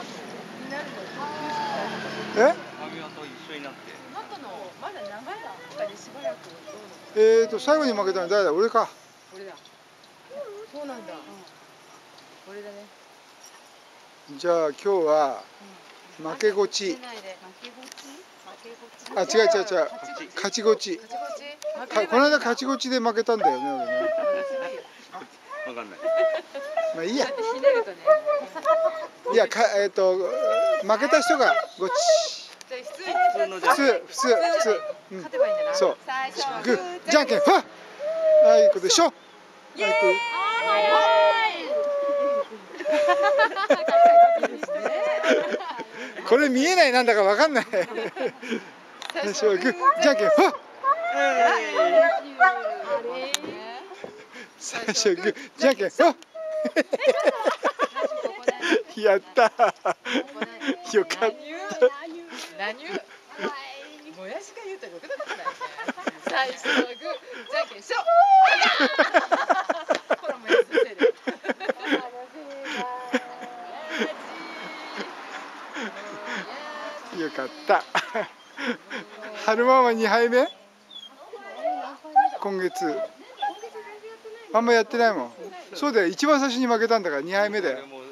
え？ マミオと一緒になって。 まだ長い中でしばらく。 最後に負けたの誰だ？俺か。 俺だ。そうなんだ。俺だね。 じゃあ今日は負けごち。あ、違う違う違う。勝ちごち。この間勝ちごちで負けたんだよね、俺ね。 わかんない。 まあいいや。いや、負けた人がごち。普通。そう。グー、じゃんけん、ふわ。はい、これでしょ。はい、これ見えない、なんだかわかんない。最初はグー、じゃんけん、ふわ。最初はグー、じゃんけん、ふわ。やった。よかった。 もやしが言うとろくなことないね。最初はグー、じゃんけんしょ。ほらもやしのせいで。 よかった。春ママ2杯目？今月。あんまやってないもん。そうだよ、一番最初に負けたんだから2杯目だよ。